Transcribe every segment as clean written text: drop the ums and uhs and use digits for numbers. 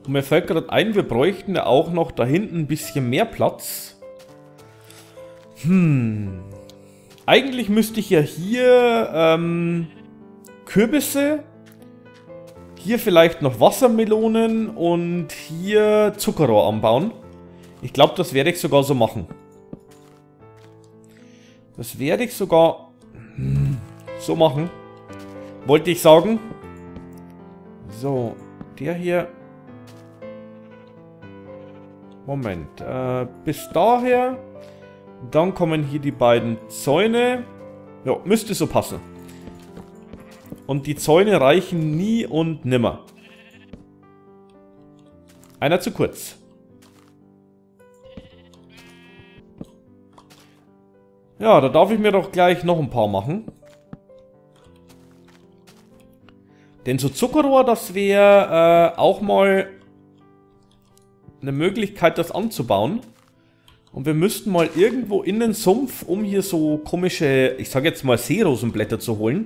Und mir fällt gerade ein, wir bräuchten ja auch noch da hinten ein bisschen mehr Platz. Eigentlich müsste ich ja hier Kürbisse, hier vielleicht noch Wassermelonen und hier Zuckerrohr anbauen. Ich glaube, das werde ich sogar so machen. Das werde ich sogar so machen. Wollte ich sagen. So, der hier. Moment, bis daher. Dann kommen hier die beiden Zäune. Ja, müsste so passen. Und die Zäune reichen nie und nimmer. Einer zu kurz. Ja, da darf ich mir doch gleich noch ein paar machen. Denn so Zuckerrohr, das wäre auch mal eine Möglichkeit, das anzubauen. Und wir müssten mal irgendwo in den Sumpf, um hier so komische, ich sage jetzt mal Seerosenblätter zu holen.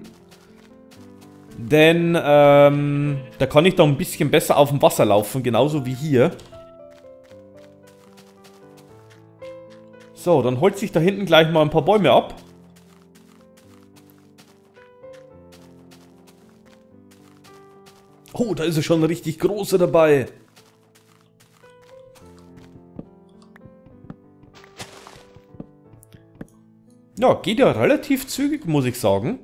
Denn da kann ich dann ein bisschen besser auf dem Wasser laufen, genauso wie hier. So, dann holt sich da hinten gleich mal ein paar Bäume ab. Oh, da ist ja schon ein richtig großer dabei. Ja, geht ja relativ zügig, muss ich sagen.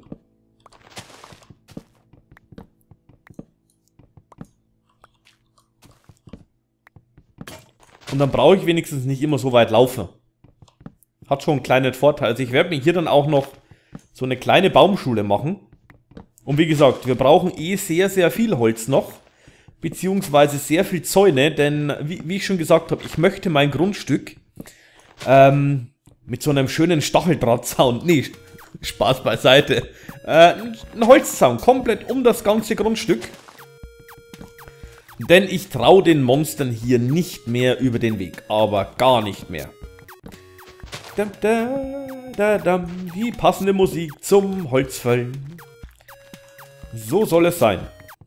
Und dann brauche ich wenigstens nicht immer so weit laufen. Hat schon einen kleinen Vorteil. Also ich werde mir hier dann auch noch so eine kleine Baumschule machen. Und wie gesagt, wir brauchen eh sehr, sehr viel Holz noch. Beziehungsweise sehr viel Zäune. Denn, wie ich schon gesagt habe, ich möchte mein Grundstück mit so einem schönen Stacheldrahtzaun. Nee, Spaß beiseite. Ein Holzzaun, komplett um das ganze Grundstück. Denn ich traue den Monstern hier nicht mehr über den Weg. Aber gar nicht mehr. Die passende Musik zum Holzfällen. So soll es sein.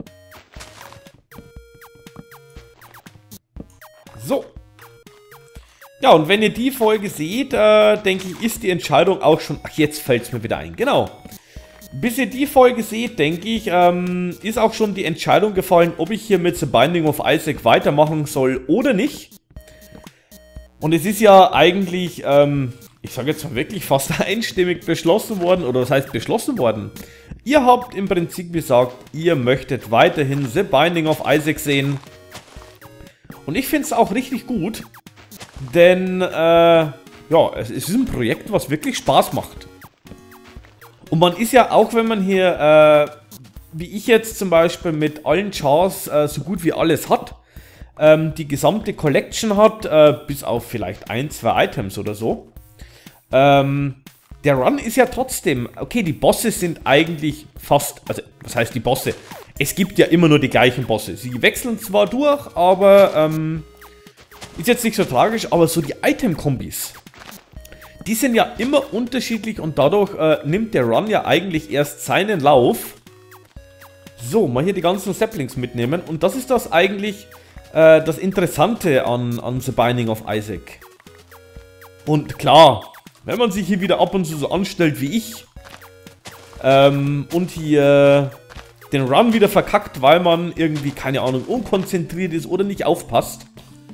So. Ja, und wenn ihr die Folge seht, denke ich, ist die Entscheidung auch schon... Ach, jetzt fällt es mir wieder ein. Genau. Bis ihr die Folge seht, denke ich, ist auch schon die Entscheidung gefallen, ob ich hier mit The Binding of Isaac weitermachen soll oder nicht. Und es ist ja eigentlich, ich sage jetzt mal wirklich fast einstimmig beschlossen worden, oder das heißt beschlossen worden. Ihr habt im Prinzip gesagt, ihr möchtet weiterhin The Binding of Isaac sehen. Und ich finde es auch richtig gut, denn, ja, es ist ein Projekt, was wirklich Spaß macht. Und man ist ja auch, wenn man hier, wie ich jetzt zum Beispiel mit allen Chars so gut wie alles hat, die gesamte Collection hat, bis auf vielleicht ein, zwei Items oder so. Der Run ist ja trotzdem, okay, die Bosse sind eigentlich fast, also was heißt die Bosse? Es gibt ja immer nur die gleichen Bosse. Sie wechseln zwar durch, aber ist jetzt nicht so tragisch, aber so die Item-Kombis, die sind ja immer unterschiedlich und dadurch nimmt der Run ja eigentlich erst seinen Lauf. So, mal hier die ganzen Saplings mitnehmen und das ist das eigentlich... das Interessante an The Binding of Isaac. Und klar, wenn man sich hier wieder ab und zu so anstellt wie ich und hier den Run wieder verkackt, weil man irgendwie, keine Ahnung, unkonzentriert ist oder nicht aufpasst.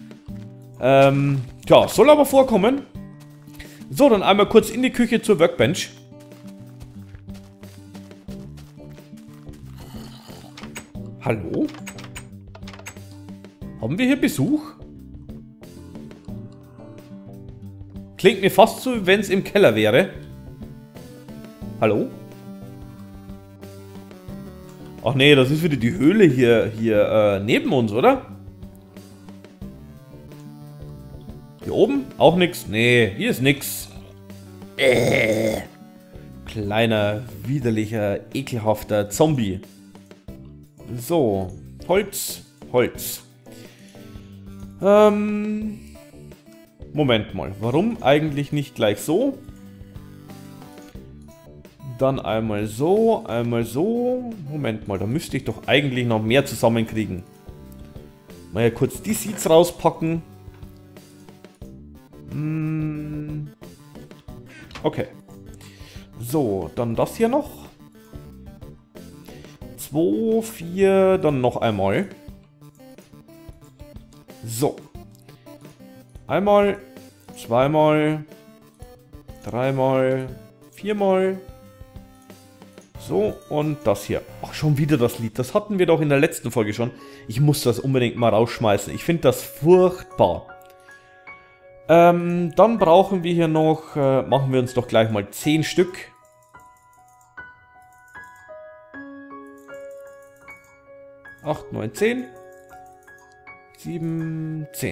Tja, soll aber vorkommen. So, dann einmal kurz in die Küche zur Workbench. Hallo? Haben wir hier Besuch? Klingt mir fast so, wenn es im Keller wäre. Hallo? Ach nee, das ist wieder die Höhle hier neben uns, oder? Hier oben? Auch nix? Nee, hier ist nix. Kleiner, widerlicher, ekelhafter Zombie. So, Holz, Holz. Moment mal, warum eigentlich nicht gleich so? Dann einmal so, einmal so. Moment mal, da müsste ich doch eigentlich noch mehr zusammenkriegen. Mal ja kurz die Seeds rauspacken. Okay. So, dann das hier noch. 2, 4, dann noch einmal. So. Einmal, zweimal, dreimal, viermal. So, und das hier. Ach, schon wieder das Lied. Das hatten wir doch in der letzten Folge schon. Ich muss das unbedingt mal rausschmeißen. Ich finde das furchtbar. Dann brauchen wir hier noch, machen wir uns doch gleich mal 10 Stück. 8, 9, 10. 7, 10.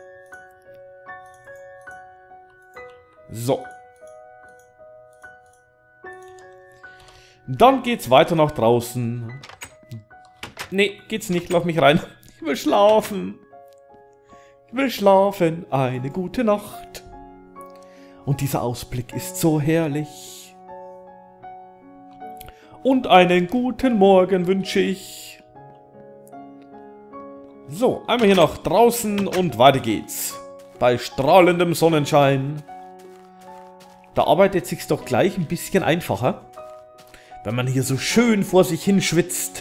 So. Dann geht's weiter nach draußen. Nee, geht's nicht, lass mich rein. Ich will schlafen. Ich will schlafen, eine gute Nacht. Und dieser Ausblick ist so herrlich. Und einen guten Morgen wünsche ich. So, einmal hier nach draußen und weiter geht's. Bei strahlendem Sonnenschein. Da arbeitet es sich doch gleich ein bisschen einfacher, wenn man hier so schön vor sich hin schwitzt.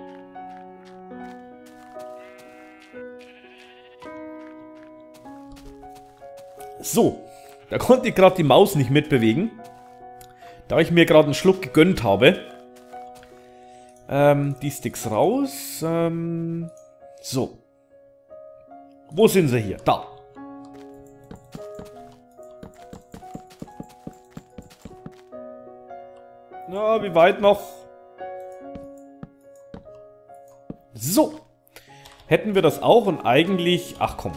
So, da konnte ich gerade die Maus nicht mitbewegen, da ich mir gerade einen Schluck gegönnt habe. Die Sticks raus. So. Wo sind sie hier? Da. Na, wie weit noch? So. Hätten wir das auch und eigentlich... Ach komm.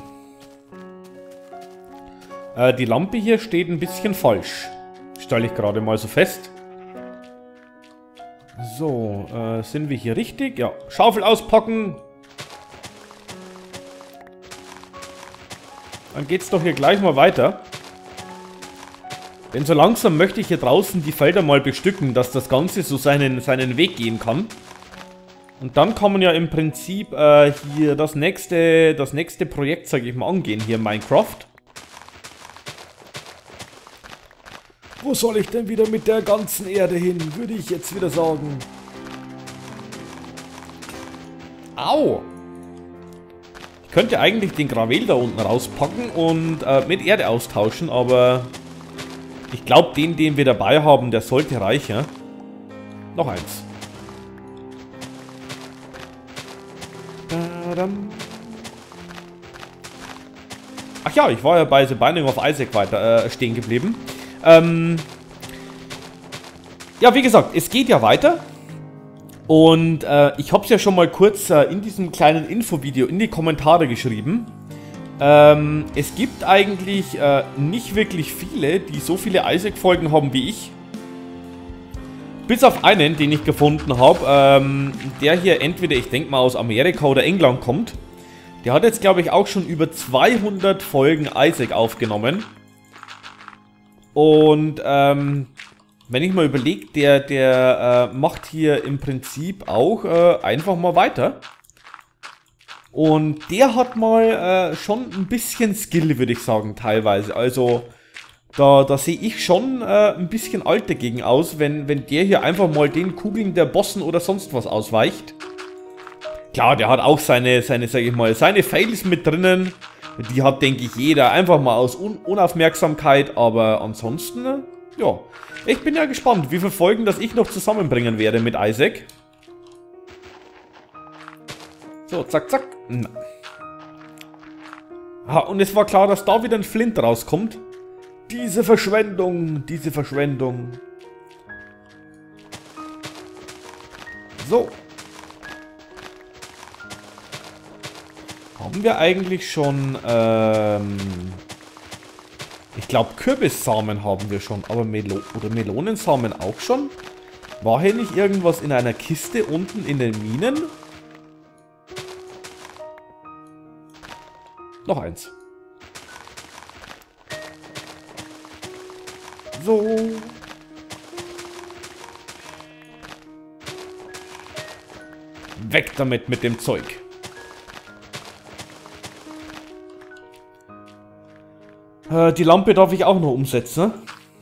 Die Lampe hier steht ein bisschen falsch. Stelle ich gerade mal so fest. So, sind wir hier richtig? Ja, Schaufel auspacken. Dann geht's doch hier gleich mal weiter. Denn so langsam möchte ich hier draußen die Felder mal bestücken, dass das Ganze so seinen Weg gehen kann. Und dann kann man ja im Prinzip hier das nächste Projekt, sage ich mal, angehen, hier in Minecraft. Wo soll ich denn wieder mit der ganzen Erde hin, würde ich jetzt wieder sagen. Au! Ich könnte eigentlich den Gravel da unten rauspacken und mit Erde austauschen, aber ich glaube, den wir dabei haben, der sollte reichen. Noch eins. Ach ja, ich war ja bei The Binding of Isaac weiter stehen geblieben. Ja, wie gesagt, es geht ja weiter. Und ich habe es ja schon mal kurz in diesem kleinen Infovideo in die Kommentare geschrieben. Es gibt eigentlich nicht wirklich viele, die so viele Isaac-Folgen haben wie ich. Bis auf einen, den ich gefunden habe, der hier entweder, ich denke mal, aus Amerika oder England kommt. Der hat jetzt, glaube ich, auch schon über 200 Folgen Isaac aufgenommen. Und wenn ich mal überlege, der macht hier im Prinzip auch einfach mal weiter. Und der hat mal schon ein bisschen Skill, würde ich sagen, teilweise. Also da sehe ich schon ein bisschen alt dagegen aus, wenn der hier einfach mal den Kugeln der Bossen oder sonst was ausweicht. Klar, der hat auch seine sag ich mal, seine Fails mit drinnen. Die hat, denke ich, jeder einfach mal aus Unaufmerksamkeit, aber ansonsten, ja. Ich bin ja gespannt, wie viele Folgen das ich noch zusammenbringen werde mit Isaac. So, zack, zack. Ah, und es war klar, dass da wieder ein Flint rauskommt. Diese Verschwendung, diese Verschwendung. So. Haben wir eigentlich schon, ich glaube Kürbissamen haben wir schon, aber Melonensamen auch schon? War hier nicht irgendwas in einer Kiste unten in den Minen? Noch eins. So. Weg damit mit dem Zeug. Die Lampe darf ich auch noch umsetzen.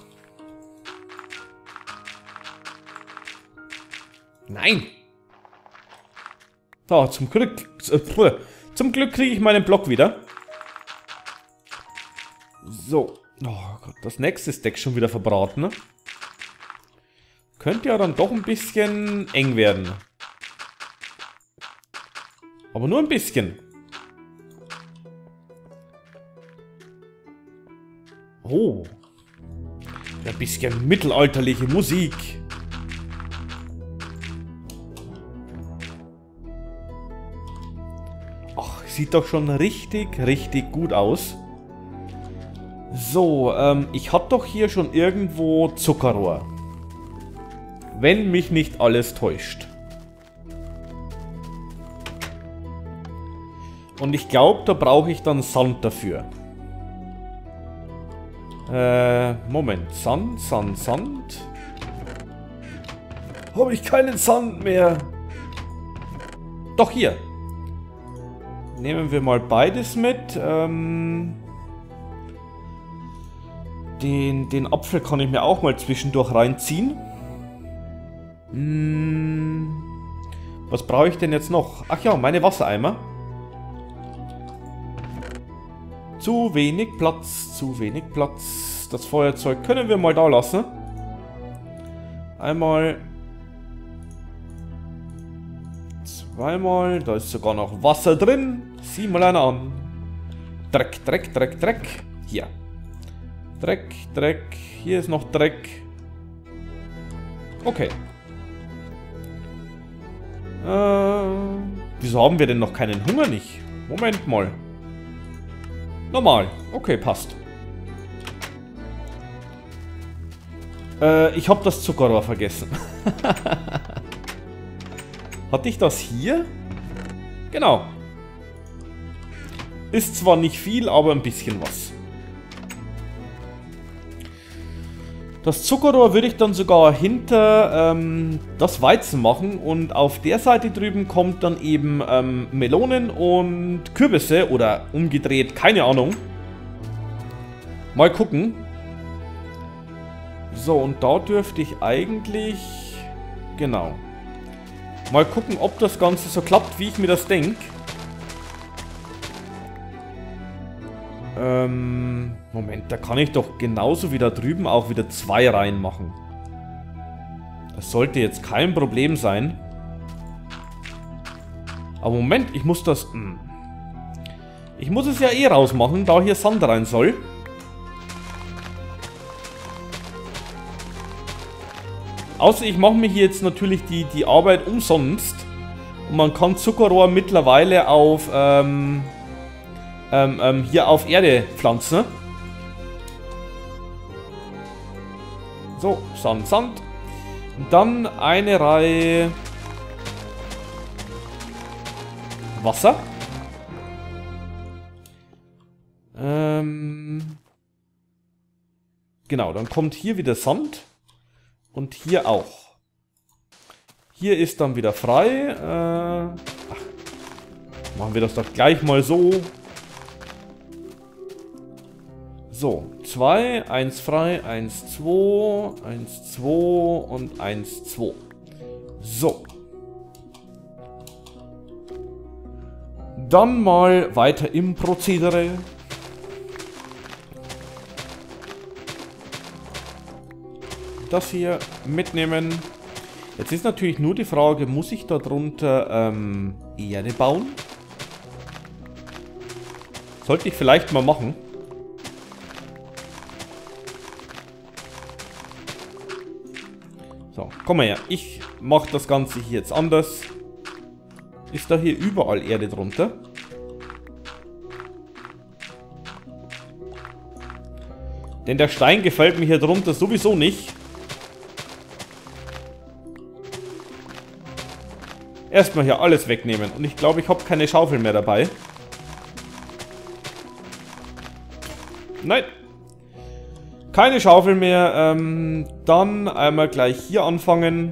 Nein! So, zum Glück kriege ich meinen Block wieder. So. Oh Gott, das nächste Deck schon wieder verbraten, ne? Könnte ja dann doch ein bisschen eng werden. Aber nur ein bisschen. Oh. Ein bisschen mittelalterliche Musik. Ach, sieht doch schon richtig gut aus. So, ich hatte doch hier schon irgendwo Zuckerrohr. Wenn mich nicht alles täuscht. Und ich glaube, da brauche ich dann Sand dafür. Moment. Sand. Habe ich keinen Sand mehr. Doch, hier. Nehmen wir mal beides mit. Den Apfel kann ich mir auch mal zwischendurch reinziehen. Was brauche ich denn jetzt noch? Ach ja, meine Wassereimer. Zu wenig Platz. Das Feuerzeug können wir mal da lassen. Einmal. Zweimal. Da ist sogar noch Wasser drin. Sieh mal einer an. Dreck. Hier. Dreck. Hier ist noch Dreck. Okay. Wieso haben wir denn noch keinen Hunger nicht? Moment mal. Normal. Okay, passt. Ich habe das Zuckerrohr vergessen. Hatte ich das hier? Genau. Ist zwar nicht viel, aber ein bisschen was. Das Zuckerrohr würde ich dann sogar hinter das Weizen machen und auf der Seite drüben kommt dann eben Melonen und Kürbisse oder umgedreht, keine Ahnung. Mal gucken. So, und da dürfte ich eigentlich... Genau. Mal gucken, ob das Ganze so klappt, wie ich mir das denke. Moment, da kann ich doch genauso wie da drüben auch wieder 2 reinmachen. Das sollte jetzt kein Problem sein. Aber Moment, ich muss das... Ich muss es ja eh rausmachen, da hier Sand rein soll. Außer ich mache mir hier jetzt natürlich die Arbeit umsonst. Und man kann Zuckerrohr mittlerweile auf... hier auf Erde pflanzen. So, Sand. Und dann eine Reihe Wasser. Genau, dann kommt hier wieder Sand. Und hier auch. Hier ist dann wieder frei. Machen wir das doch gleich mal so. So, 2, 1 frei, 1, 2, 1, 2 und 1, 2. So. Dann mal weiter im Prozedere. Das hier mitnehmen. Jetzt ist natürlich nur die Frage, muss ich da drunter Erde bauen? Sollte ich vielleicht mal machen. So, komm mal her. Ich mache das Ganze hier jetzt anders. Ist da hier überall Erde drunter? Denn der Stein gefällt mir hier drunter sowieso nicht. Erstmal hier alles wegnehmen. Und ich glaube, ich habe keine Schaufel mehr dabei. Nein. Keine Schaufel mehr. Dann einmal gleich hier anfangen.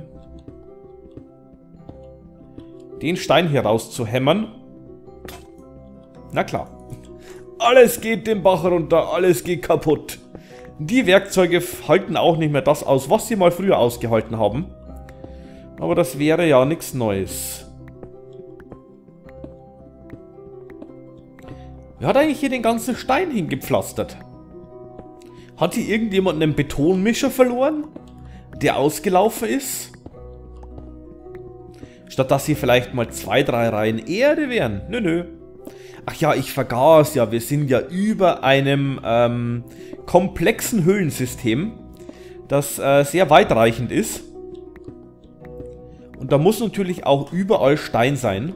Den Stein hier rauszuhämmern. Na klar. Alles geht den Bach runter, alles geht kaputt. Die Werkzeuge halten auch nicht mehr das aus, was sie mal früher ausgehalten haben. Aber das wäre ja nichts Neues. Wer hat eigentlich hier den ganzen Stein hingepflastert? Hat hier irgendjemand einen Betonmischer verloren, der ausgelaufen ist? Statt dass hier vielleicht mal 2, 3 Reihen Erde wären. Nö, nö. Ach ja, ich vergaß ja, wir sind ja über einem komplexen Höhlensystem, das sehr weitreichend ist. Und da muss natürlich auch überall Stein sein.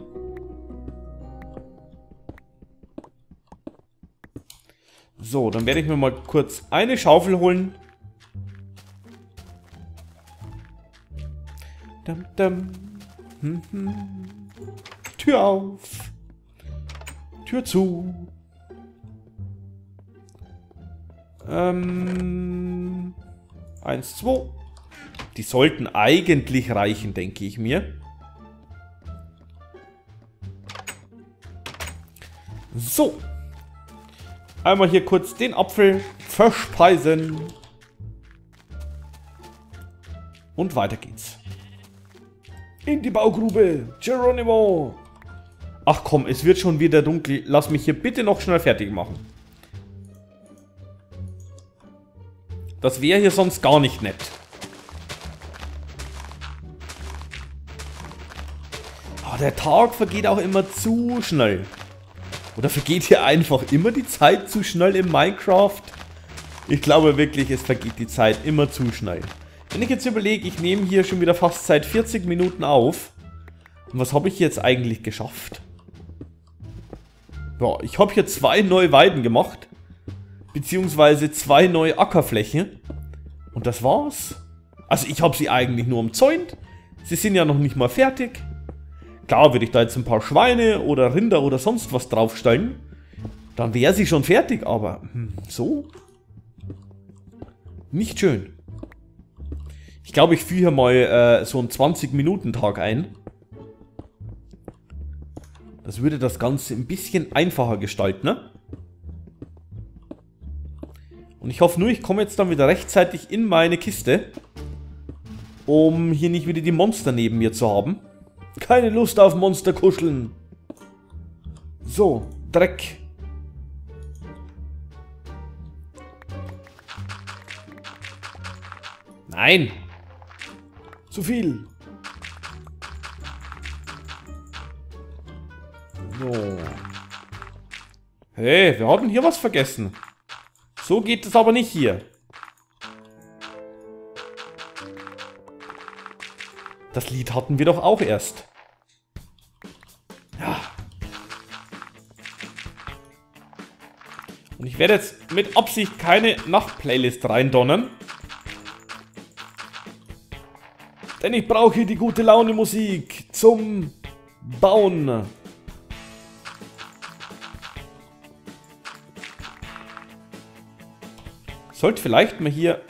So, dann werde ich mir mal kurz eine Schaufel holen. Dum, dum. Tür auf. Tür zu. 1, 2. Die sollten eigentlich reichen, denke ich mir. So. Einmal hier kurz den Apfel verspeisen. Und weiter geht's. In die Baugrube, Geronimo. Ach komm, es wird schon wieder dunkel. Lass mich hier bitte noch schnell fertig machen. Das wäre hier sonst gar nicht nett. Oh, der Tag vergeht auch immer zu schnell. Oder vergeht hier einfach immer die Zeit zu schnell in Minecraft? Ich glaube wirklich, es vergeht die Zeit immer zu schnell. Wenn ich jetzt überlege, ich nehme hier schon wieder fast seit 40 Minuten auf. Und was habe ich jetzt eigentlich geschafft? Ja, ich habe hier 2 neue Weiden gemacht. Beziehungsweise 2 neue Ackerflächen. Und das war's. Also ich habe sie eigentlich nur umzäunt. Sie sind ja noch nicht mal fertig. Klar, würde ich da jetzt ein paar Schweine oder Rinder oder sonst was draufstellen, dann wäre sie schon fertig, aber so? Nicht schön. Ich glaube, ich führe hier mal so einen 20-Minuten-Tag ein. Das würde das Ganze ein bisschen einfacher gestalten, ne? Und ich hoffe nur, ich komme jetzt dann wieder rechtzeitig in meine Kiste, um hier nicht wieder die Monster neben mir zu haben. Keine Lust auf Monster kuscheln. So, Dreck. Nein. Zu viel. So. Hey, wir hatten hier was vergessen. So geht es aber nicht hier. Das Lied hatten wir doch auch erst. Ja. Und ich werde jetzt mit Absicht keine Nacht-Playlist reindonnern. Denn ich brauche hier die gute Laune Musik zum Bauen. Sollte vielleicht mal hier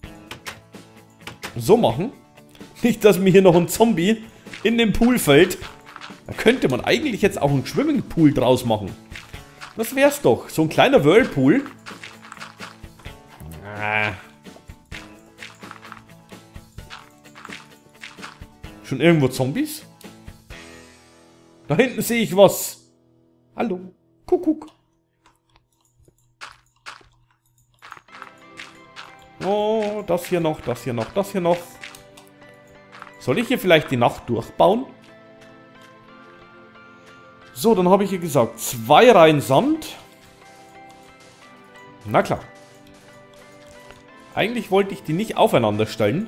so machen. Nicht, dass mir hier noch ein Zombie in den Pool fällt. Da könnte man eigentlich jetzt auch einen Swimmingpool draus machen. Das wär's doch. So ein kleiner Whirlpool. Schon irgendwo Zombies? Da hinten sehe ich was. Hallo. Kuckuck. Oh, das hier noch, das hier noch, das hier noch. Soll ich hier vielleicht die Nacht durchbauen? So, dann habe ich hier gesagt, 2 Reihen Sand. Na klar. Eigentlich wollte ich die nicht aufeinander stellen.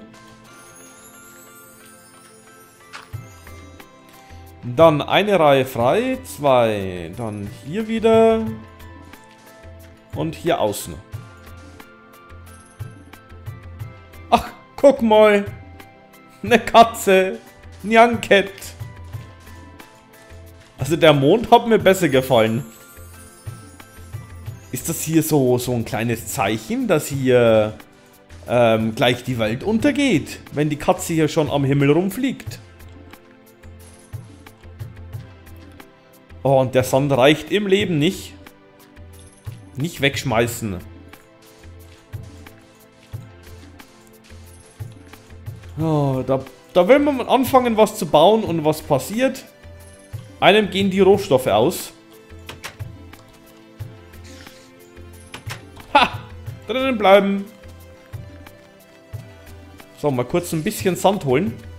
Dann eine Reihe frei, 2. Dann hier wieder. Und hier außen. Ach, guck mal. Eine Katze. Nyanket. Also der Mond hat mir besser gefallen. Ist das hier so ein kleines Zeichen, dass hier gleich die Welt untergeht, wenn die Katze hier schon am Himmel rumfliegt? Oh, und der Sand reicht im Leben nicht. Nicht wegschmeißen. Oh, da will man anfangen, was zu bauen und was passiert. Einem gehen die Rohstoffe aus. Ha! Drinnen bleiben. So, mal kurz ein bisschen Sand holen.